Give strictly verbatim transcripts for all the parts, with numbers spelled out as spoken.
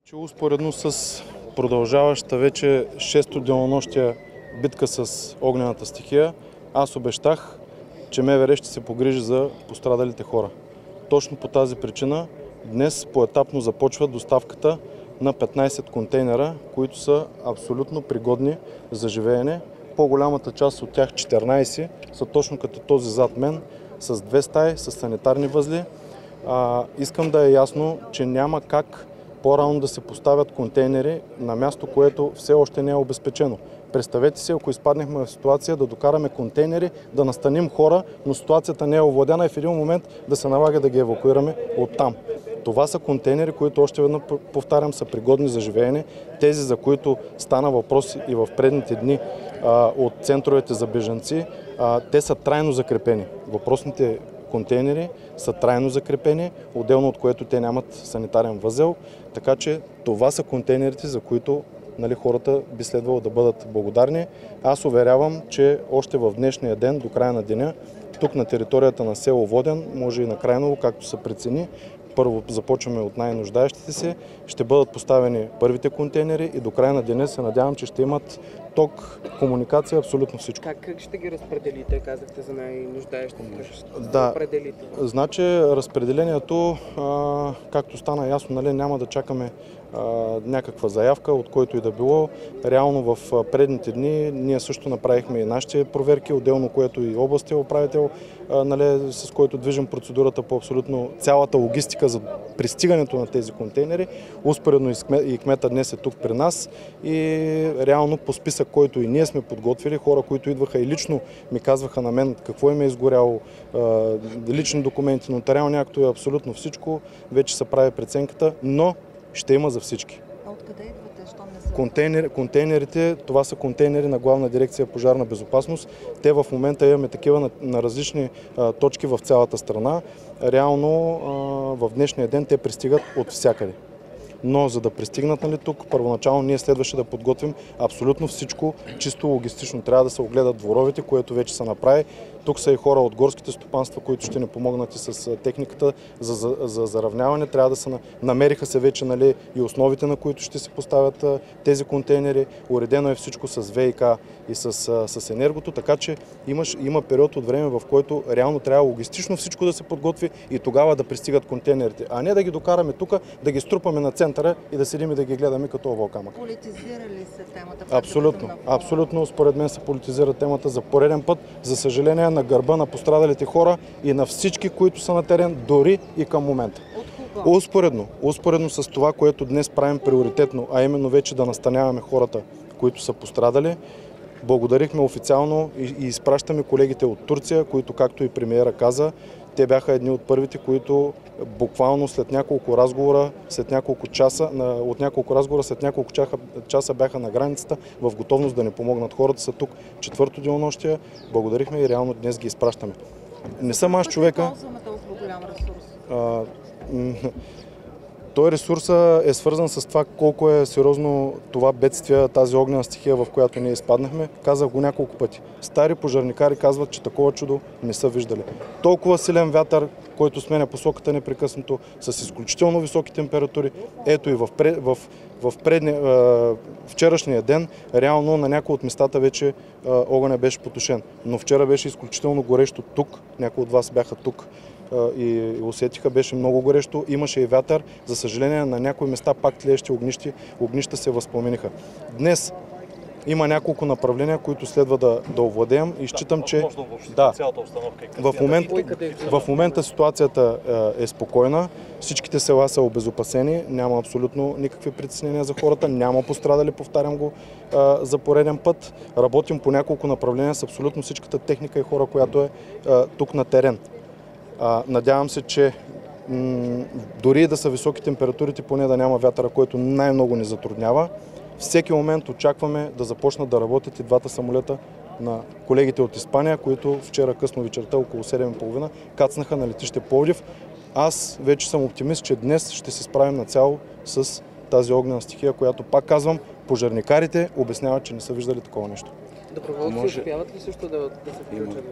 Че успоредно с продължаваща вече шесто денонощия битка с огнената стихия, аз обещах, че МВР ще се погрижи за пострадалите хора. Точно по тази причина днес поетапно започва доставката на петнайсет контейнера, които са абсолютно пригодни за живеене. По-голямата част от тях, четиринайсет, са точно като този зад мен, с две стаи, с санитарни възли. А, искам да е ясно, че няма как по-рано да се поставят контейнери на място, което все още не е обезпечено. Представете си, ако изпаднехме в ситуация да докараме контейнери, да настаним хора, но ситуацията не е овладена и в един момент да се налага да ги евакуираме оттам. Това са контейнери, които още веднъж повтарям, са пригодни за живеене. Тези, за които стана въпрос и в предните дни а, от центровете за бежанци, а, те са трайно закрепени. Въпросните контейнери са трайно закрепени, отделно от което те нямат санитарен възел, така че това са контейнерите, за които нали, хората би следвало да бъдат благодарни. Аз уверявам, че още в днешния ден, до края на деня, тук на територията на село Воден, може и на Крайново, както се прецени, първо започваме от най-нуждаещите се, ще бъдат поставени първите контейнери и до края на деня се надявам, че ще имат ток, комуникация, абсолютно всичко. Как, как ще ги разпределите? Казахте за най-нуждаещите. Как ще да, разпределите? Значи разпределението, а, както стана ясно, нали, няма да чакаме а, някаква заявка, от който и да било. Реално в предните дни ние също направихме и нашите проверки, отделно което и областния управител, а, нали, с който движим процедурата по абсолютно цялата логистика за пристигането на тези контейнери. Успоредно и кмета днес е тук при нас и реално по списък, който и ние сме подготвили, хора, които идваха и лично ми казваха на мен какво им е изгоряло, лични документи, нотариални актове, абсолютно всичко, вече се прави преценката, но ще има за всички. А откъде идвате? Що не са? Контейнер, контейнерите, това са контейнери на Главна дирекция пожарна безопасност. Те в момента имаме такива на, на различни а, точки в цялата страна. Реално а, в днешния ден те пристигат от всякъде. Но за да пристигнат нали, тук, първоначално ние следваше да подготвим абсолютно всичко, чисто логистично. Трябва да се огледат дворовете, което вече се направи. Тук са и хора от горските стопанства, които ще ни помогнат и с техниката за, за, за заравняване. Трябва да се намериха се вече нали, и основите, на които ще се поставят тези контейнери. Уредено е всичко с ВиК и с, с енергото, така че имаш, има период от време, в който реално трябва логистично всичко да се подготви и тогава да пристигат контейнерите. А не да ги докараме тук, да ги струпаме на центъра и да седим и да ги гледаме като овал камък. Политизира ли се темата? Абсолютно. Абсолютно. Според мен се политизира темата за пореден път. За съжаление, на гърба на пострадалите хора и на всички, които са на терен, дори и към момента. Успоредно, успоредно с това, което днес правим приоритетно, а именно вече да настаняваме хората, които са пострадали, благодарихме официално и, и изпращаме колегите от Турция, които, както и премиера каза, те бяха едни от първите, които буквално след няколко разговора, след няколко часа, от няколко разговора, след няколко часа бяха на границата в готовност да ни помогнат. Хората са тук четвърто денонощие, благодарихме и реално днес ги изпращаме. Не съм аз човека. А, той ресурса е свързан с това колко е сериозно това бедствие, тази огнена стихия, в която ние изпаднахме. Казах го няколко пъти. Стари пожарникари казват, че такова чудо не са виждали. Толкова силен вятър, който сменя посоката непрекъснато, с изключително високи температури. Ето и в, пред, в, в предни, е, вчерашния ден, реално на някои от местата вече е, огъня беше потушен. Но вчера беше изключително горещо тук. Някои от вас бяха тук и усетиха, беше много горещо, имаше и вятър. За съжаление, на някои места пак тлеещи огнищи, огнища се възпламениха. Днес има няколко направления, които следва да, да овладеем и считам, че да, в, момент, в момента ситуацията е спокойна, всичките села са обезопасени, няма абсолютно никакви притеснения за хората, няма пострадали, повтарям го за пореден път. Работим по няколко направления с абсолютно всичката техника и хора, която е тук на терен. Надявам се, че м- дори да са високи температурите, поне да няма вятъра, който най-много ни затруднява. Всеки момент очакваме да започнат да работят и двата самолета на колегите от Испания, които вчера късно вечерта, около седем и половина, кацнаха на летище Пловдив. Аз вече съм оптимист, че днес ще се справим нацяло с тази огнена стихия, която, пак казвам, пожарникарите обясняват, че не са виждали такова нещо. Доброволци може... успяват ли също да, да се включат в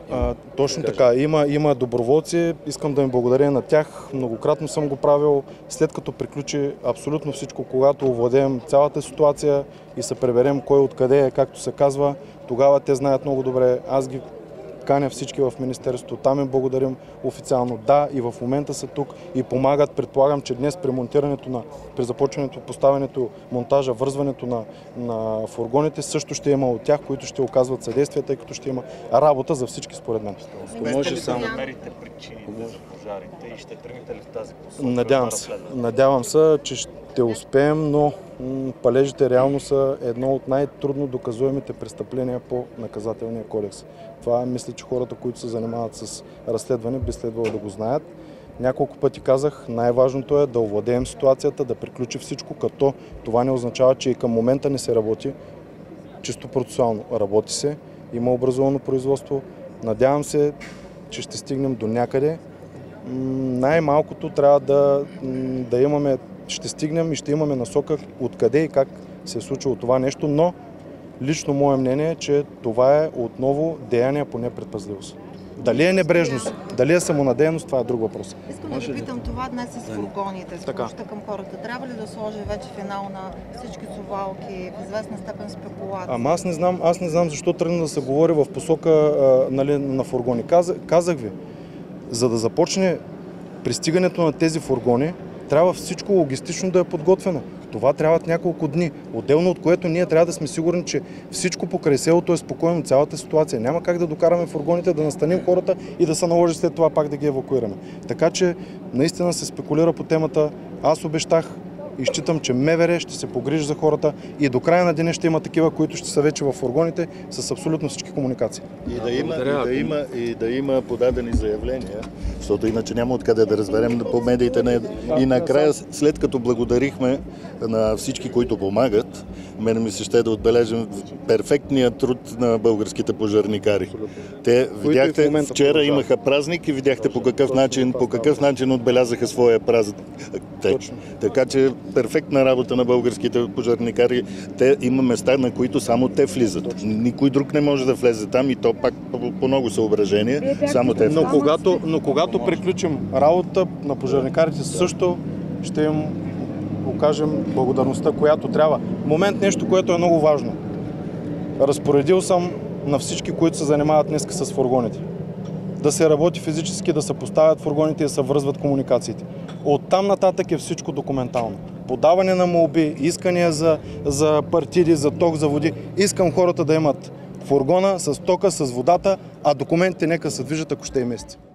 А, точно така. Има, има доброволци. Искам да им благодаря на тях. Многократно съм го правил. След като приключи абсолютно всичко, когато овладеем цялата ситуация и се преберем кой откъде е, както се казва, тогава те знаят много добре. Аз ги каня всички в Министерството. Там им благодарим официално. Да, и в момента са тук и помагат. Предполагам, че днес при монтирането на, при започването, поставянето, монтажа, вързването на, на фургоните също ще има от тях, които ще оказват съдействие, тъй като ще има работа за всички според мен. Може само да намерите причините за пожарите и ще тръгнете ли в тази посока? Надявам се. Надявам се, че ще успеем, но м, палежите реално са едно от най-трудно доказуемите престъпления по наказателния кодекс. Това мисля, че хората, които се занимават с разследване, би следвало да го знаят. Няколко пъти казах, най-важното е да овладеем ситуацията, да приключи всичко, като това не означава, че и към момента не се работи чисто процесуално. Работи се, има образовано производство. Надявам се, че ще стигнем до някъде. Най-малкото трябва да, да имаме, ще стигнем и ще имаме насока откъде и как се е случило това нещо, но лично мое мнение е, че това е отново деяние по непредпазливост. Дали е небрежност, дали е самонадеяност, това е друг въпрос. Искам да ви питам това днес с фургоните, с помощта към хората. Трябва ли да сложи вече финал на всички совалки, в известна степен спекулация? Ама аз не знам, аз не знам защо тръгна да се говори в посока а, нали, на фургони. Казах, казах ви, за да започне пристигането на тези фургони, трябва всичко логистично да е подготвено. Това трябват няколко дни. Отделно от което ние трябва да сме сигурни, че всичко покрай селото е спокойно, цялата ситуация. Няма как да докараме фургоните, да настаним хората и да се наложи след това пак да ги евакуираме. Така че наистина се спекулира по темата. Аз обещах и считам, че МВР ще се погрижи за хората и до края на деня ще има такива, които ще са вече във фургоните с абсолютно всички комуникации. И да има, и да има, и да има подадени заявления, защото иначе няма откъде да разберем по медиите. И накрая, след като благодарихме на всички, които помагат, мен ми се ще да отбележим перфектния труд на българските пожарникари. Те, видяхте, вчера имаха празник и видяхте по какъв начин, по какъв начин отбелязаха своя празник. Те. Така че перфектна работа на българските пожарникари. Те има места, на които само те влизат. Никой друг не може да влезе там и то пак по, по много съображения. Само те влизат. Но когато, но когато приключим работа на пожарникарите, също ще им окажем благодарността, която трябва. В момент нещо, което е много важно. Разпоредил съм на всички, които се занимават днес с фургоните. Да се работи физически, да се поставят фургоните и да се връзват комуникациите. Оттам нататък е всичко документално. Подаване на молби, искания за, за партиди, за ток, за води. Искам хората да имат фургона с тока, с водата, а документите нека се движат, ако ще е месеци.